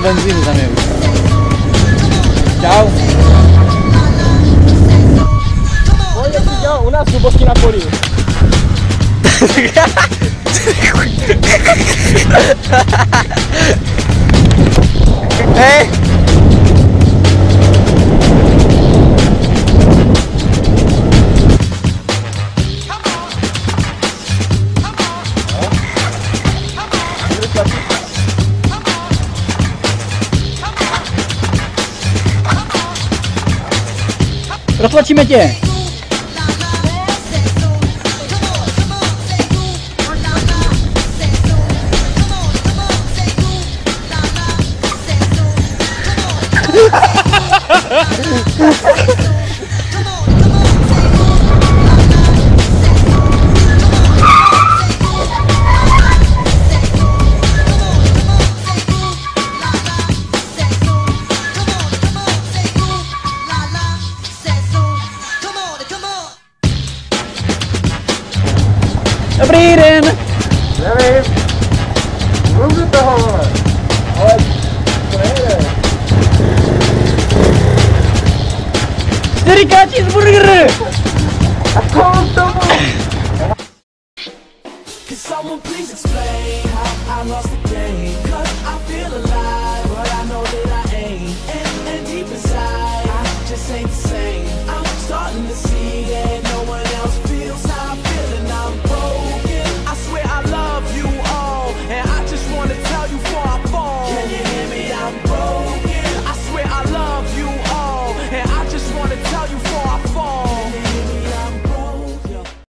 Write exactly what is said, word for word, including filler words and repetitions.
benzínu tam je už. Čau. Pojď, jak jsi dělal u nás hlubosti na poli. Hej! Roztlačíme tě! Dobrý den! Nevím. Mluv do toho, vole. Ale to nejde. čtyři ká cheeseburger! A komu tomu? Can someone please explain how I lost the